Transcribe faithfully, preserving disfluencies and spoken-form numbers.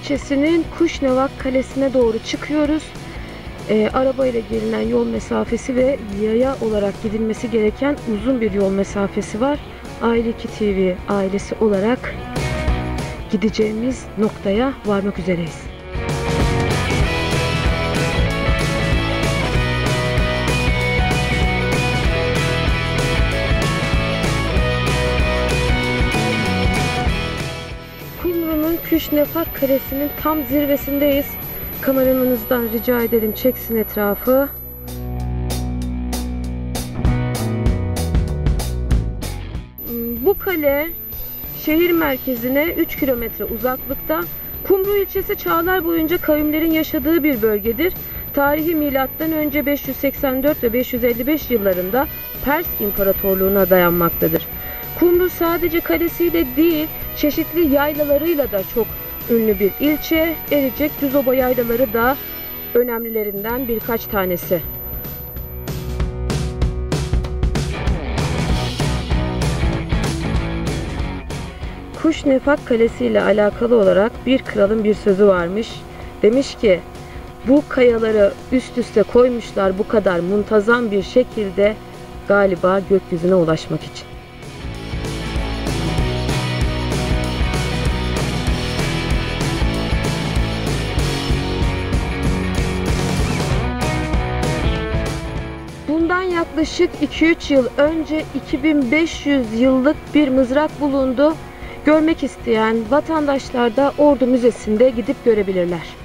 ilçesinin Kuşnavak Kalesi'ne doğru çıkıyoruz. E, arabayla gelinen yol mesafesi ve yaya olarak gidilmesi gereken uzun bir yol mesafesi var. Aile iki T V ailesi olarak gideceğimiz noktaya varmak üzereyiz. Kumru'nun Kuşnavak Kalesi'nin tam zirvesindeyiz. Kameramanınızdan rica edelim çeksin etrafı. Bu kale şehir merkezine üç kilometre uzaklıkta. Kumru ilçesi çağlar boyunca kavimlerin yaşadığı bir bölgedir. Tarihi milattan önce beş yüz seksen dört ve beş yüz elli beş yıllarında Pers İmparatorluğu'na dayanmaktadır. Kumru sadece kalesiyle değil, çeşitli yaylalarıyla da çok ünlü bir ilçe. Ericek Düzoba yaylaları da önemlilerinden birkaç tanesi. Kuşnavak Kalesi ile alakalı olarak bir kralın bir sözü varmış. Demiş ki, bu kayaları üst üste koymuşlar bu kadar muntazam bir şekilde galiba gökyüzüne ulaşmak için. Bundan yaklaşık iki üç yıl önce iki bin beş yüz yıllık bir mızrak bulundu. Görmek isteyen vatandaşlar da Ordu Müzesi'nde gidip görebilirler.